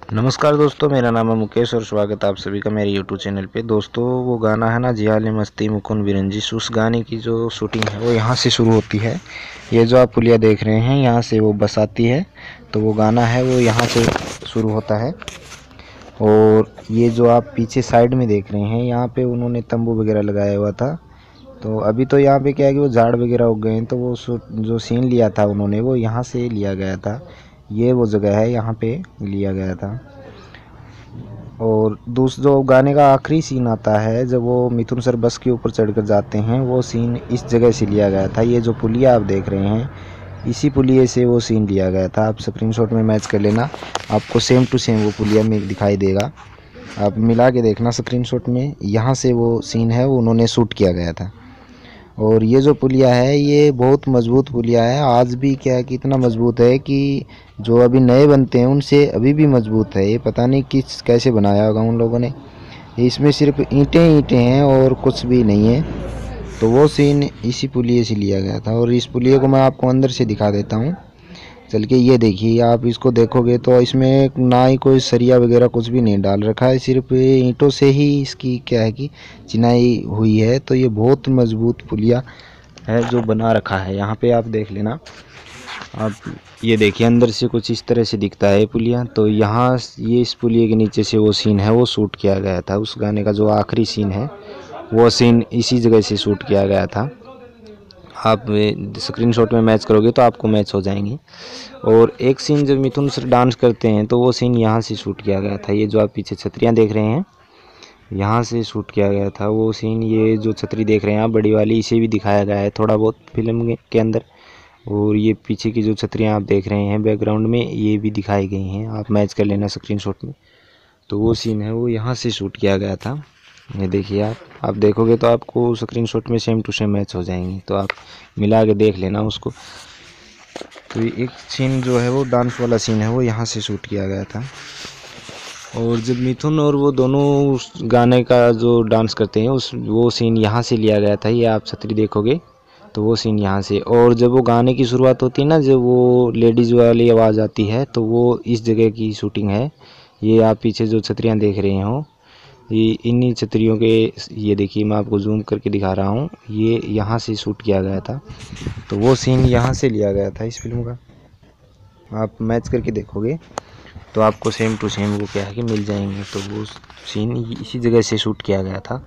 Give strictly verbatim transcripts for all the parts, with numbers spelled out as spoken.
नमस्कार दोस्तों, मेरा नाम है मुकेश और स्वागत है आप सभी का मेरे यूट्यूब चैनल पे। दोस्तों, वो गाना है ना, जियाले मस्ती मुकुंद बिरंजिश, उस गाने की जो शूटिंग है वो यहाँ से शुरू होती है। ये जो आप पुलिया देख रहे हैं, यहाँ से वो बस आती है, तो वो गाना है वो यहाँ से शुरू होता है। और ये जो आप पीछे साइड में देख रहे हैं, यहाँ पे उन्होंने तंबू वगैरह लगाया हुआ था। तो अभी तो यहाँ पे क्या है कि वो झाड़ वगैरह उग गए हैं, तो वो जो सीन लिया था उन्होंने वो यहाँ से लिया गया था। ये वो जगह है, यहाँ पे लिया गया था। और दूसरा जो गाने का आखिरी सीन आता है, जब वो मिथुन सर बस के ऊपर चढ़कर जाते हैं, वो सीन इस जगह से लिया गया था। ये जो पुलिया आप देख रहे हैं, इसी पुलिये से वो सीन लिया गया था। आप स्क्रीनशॉट में मैच कर लेना, आपको सेम टू सेम वो पुलिया में दिखाई देगा। आप मिला के देखना स्क्रीनशॉट में, यहाँ से वो सीन है वो उन्होंने शूट किया गया था। और ये जो पुलिया है ये बहुत मज़बूत पुलिया है। आज भी क्या है कि इतना मज़बूत है कि जो अभी नए बनते हैं उनसे अभी भी मज़बूत है। ये पता नहीं किस कैसे बनाया होगा उन लोगों ने। इसमें सिर्फ ईंटें ईंटें हैं और कुछ भी नहीं है। तो वो सीन इसी पुलिये से लिया गया था। और इस पुलिये को मैं आपको अंदर से दिखा देता हूँ चल के। ये देखिए, आप इसको देखोगे तो इसमें ना ही कोई सरिया वगैरह कुछ भी नहीं डाल रखा है, सिर्फ ईंटों से ही इसकी क्या है कि चिनाई हुई है। तो ये बहुत मजबूत पुलिया है जो बना रखा है। यहाँ पे आप देख लेना, आप ये देखिए अंदर से कुछ इस तरह से दिखता है पुलिया। तो यहाँ ये इस पुलिये के नीचे से वो सीन है वो शूट किया गया था। उस गाने का जो आखिरी सीन है वो सीन इसी जगह से शूट किया गया था। आप स्क्रीनशॉट में मैच करोगे तो आपको मैच हो जाएंगे। और एक सीन जब मिथुन सर डांस करते हैं तो वो सीन यहाँ से शूट किया गया था। ये जो आप पीछे छतरियाँ देख रहे हैं, यहाँ से शूट किया गया था वो सीन। ये जो छतरी देख रहे हैं आप बड़ी वाली, इसे भी दिखाया गया है थोड़ा बहुत फिल्म के अंदर। और ये पीछे की जो छतरियाँ आप देख रहे हैं बैकग्राउंड में, ये भी दिखाई गई हैं। आप मैच कर लेना स्क्रीनशॉट में। तो वो सीन है वो यहाँ से शूट किया गया था। ये देखिए, आप आप देखोगे तो आपको स्क्रीनशॉट में सेम टू सेम मैच हो जाएंगी। तो आप मिला के देख लेना उसको। तो एक सीन जो है वो डांस वाला सीन है वो यहाँ से शूट किया गया था। और जब मिथुन और वो दोनों उस गाने का जो डांस करते हैं उस वो सीन यहाँ से लिया गया था। ये आप छतरी देखोगे तो वो सीन यहाँ से। और जब वो गाने की शुरुआत होती है ना, जब वो लेडीज़ वाली आवाज़ आती है, तो वो इस जगह की शूटिंग है। ये आप पीछे जो छतरियाँ देख रहे हो, ये इन्हीं छतरियों के, ये देखिए मैं आपको जूम करके दिखा रहा हूँ, ये यहाँ से शूट किया गया था। तो वो सीन यहाँ से लिया गया था इस फिल्म का। आप मैच करके देखोगे तो आपको सेम टू सेम वो क्या है कि मिल जाएंगे। तो वो सीन इसी जगह से शूट किया गया था।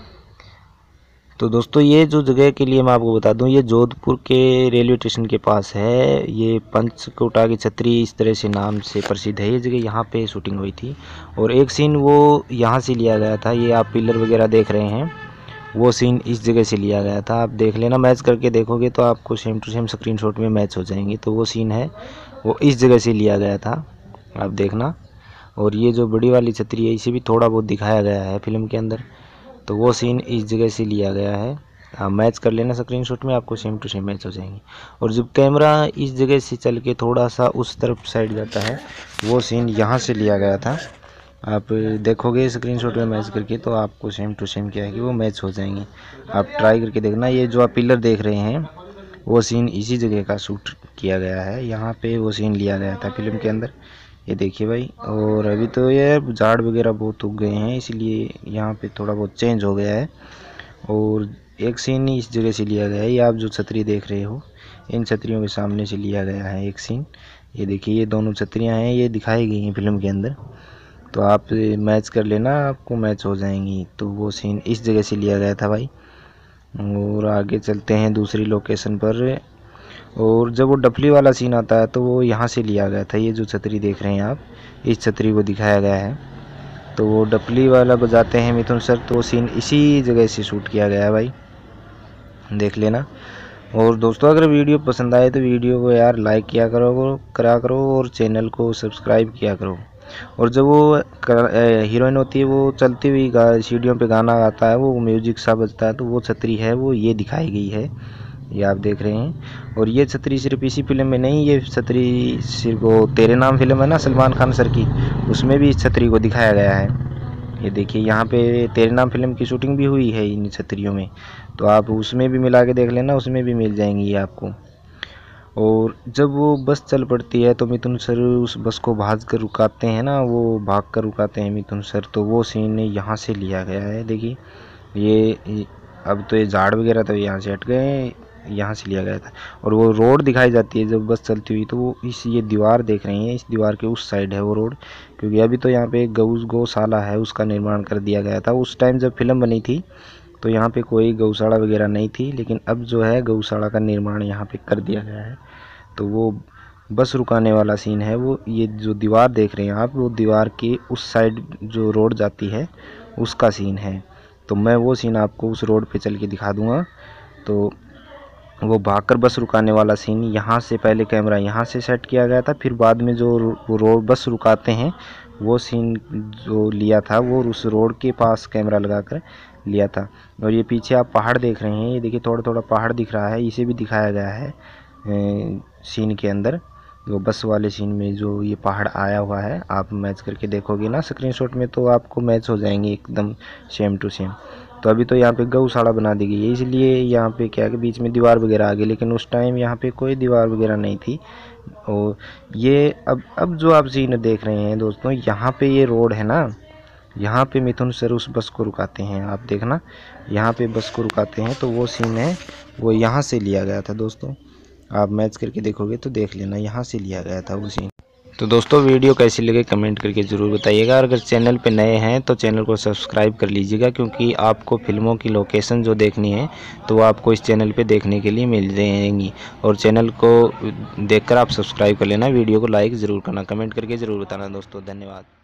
तो दोस्तों, ये जो जगह के लिए मैं आपको बता दूं, ये जोधपुर के रेलवे स्टेशन के पास है। ये पंचकोटा की छतरी इस तरह से नाम से प्रसिद्ध है। ये जगह यहाँ पे शूटिंग हुई थी। और एक सीन वो यहाँ से लिया गया था। ये आप पिलर वगैरह देख रहे हैं, वो सीन इस जगह से लिया गया था। आप देख लेना, मैच करके देखोगे तो आपको सेम टू सेम स्क्रीनशॉट में मैच हो जाएंगे। तो वो सीन है वो इस जगह से लिया गया था, आप देखना। और ये जो बड़ी वाली छतरी है, इसे भी थोड़ा बहुत दिखाया गया है फिल्म के अंदर। तो वो सीन इस जगह से लिया गया है। आप मैच कर लेना स्क्रीनशॉट में, आपको सेम टू सेम मैच हो जाएंगे। और जब कैमरा इस जगह से चल के थोड़ा सा उस तरफ साइड जाता है, वो सीन यहाँ से लिया गया था। आप देखोगे स्क्रीनशॉट में मैच करके तो आपको सेम टू सेम क्या है कि वो मैच हो जाएंगे। आप ट्राई करके देखना। ये जो आप पिलर देख रहे हैं, वो सीन इसी जगह का शूट किया गया है। यहाँ पे वो सीन लिया गया था फिल्म के अंदर। ये देखिए भाई। और अभी तो ये झाड़ वगैरह बहुत उग गए हैं, इसलिए यहाँ पे थोड़ा बहुत चेंज हो गया है। और एक सीन इस जगह से लिया गया है। ये आप जो छतरी देख रहे हो, इन छतरियों के सामने से लिया गया है एक सीन। ये देखिए, ये दोनों छतरियाँ हैं, ये दिखाई गई हैं फिल्म के अंदर। तो आप मैच कर लेना, आपको मैच हो जाएंगी। तो वो सीन इस जगह से लिया गया था भाई। और आगे चलते हैं दूसरी लोकेशन पर। और जब वो डफली वाला सीन आता है तो वो यहाँ से लिया गया था। ये जो छतरी देख रहे हैं आप, इस छतरी को दिखाया गया है। तो वो डफली वाला बजाते हैं मिथुन सर, तो वो सीन इसी जगह से शूट किया गया है भाई, देख लेना। और दोस्तों, अगर वीडियो पसंद आए तो वीडियो को यार लाइक किया करो करा करो और चैनल को सब्सक्राइब किया करो। और जब वो हीरोइन होती है, वो चलती हुई सीढ़ियों पे गाना गाता है, वो म्यूजिक सा बजता है, तो वो छतरी है वो ये दिखाई गई है, ये आप देख रहे हैं। और ये छतरी सिर्फ इसी फिल्म में नहीं, ये छतरी सिर्फ वो तेरे नाम फिल्म है ना सलमान खान सर की, उसमें भी इस छतरी को दिखाया गया है। ये देखिए, यहाँ पे तेरे नाम फिल्म की शूटिंग भी हुई है इन छतरियों में। तो आप उसमें भी मिला के देख लेना, उसमें भी मिल जाएंगी ये आपको। और जब वो बस चल पड़ती है तो मिथुन सर उस बस को भाग कर रुकाते हैं ना, वो भाग कर रुकाते हैं मिथुन सर। तो वो सीन यहाँ से लिया गया है। देखिए ये अब तो ये झाड़ वगैरह तो यहाँ से हट गए, यहाँ से लिया गया था। और वो रोड दिखाई जाती है जब बस चलती हुई, तो वो इस ये दीवार देख रही हैं, इस दीवार के उस साइड है वो रोड। क्योंकि अभी तो यहाँ पे एक गौ गौशाला है, उसका निर्माण कर दिया गया था। उस टाइम जब फिल्म बनी थी तो यहाँ पे कोई गौशाला वगैरह नहीं थी, लेकिन अब जो है गौशाला का निर्माण यहाँ पे कर दिया गया है। तो वो बस रुकाने वाला सीन है, वो ये जो दीवार देख रहे हैं आप, वो दीवार के उस साइड जो रोड जाती है उसका सीन है। तो मैं वो सीन आपको उस रोड पे चल के दिखा दूंगा। तो वो भागकर बस रुकाने वाला सीन यहाँ से पहले कैमरा यहाँ से सेट किया गया था, फिर बाद में जो वो रोड बस रुकाते हैं वो सीन जो लिया था वो उस रोड के पास कैमरा लगाकर लिया था। और ये पीछे आप पहाड़ देख रहे हैं, ये देखिए थोड़ा थोड़ा पहाड़ दिख रहा है, इसे भी दिखाया गया है सीन के अंदर। वो बस वाले सीन में जो ये पहाड़ आया हुआ है, आप मैच करके देखोगे ना स्क्रीनशॉट में तो आपको मैच हो जाएंगे एकदम सेम टू सेम। तो अभी तो यहाँ पे गौशाला बना दी गई है, इसलिए यहाँ पे क्या है कि बीच में दीवार वगैरह आ गई, लेकिन उस टाइम यहाँ पे कोई दीवार वगैरह नहीं थी। और ये अब अब जो आप सीन देख रहे हैं दोस्तों, यहाँ पे ये रोड है ना, यहाँ पे मिथुन सर उस बस को रुकाते हैं। आप देखना यहाँ पे बस को रुकाते हैं, तो वो सीन है वो यहाँ से लिया गया था दोस्तों। आप मैच करके देखोगे तो देख लेना, यहाँ से लिया गया था वो सीन। तो दोस्तों वीडियो कैसी लगे कमेंट करके ज़रूर बताइएगा। और अगर चैनल पे नए हैं तो चैनल को सब्सक्राइब कर लीजिएगा, क्योंकि आपको फिल्मों की लोकेशन जो देखनी है तो वो आपको इस चैनल पे देखने के लिए मिल जाएंगी। और चैनल को देखकर आप सब्सक्राइब कर लेना, वीडियो को लाइक ज़रूर करना, कमेंट करके ज़रूर बताना दोस्तों। धन्यवाद।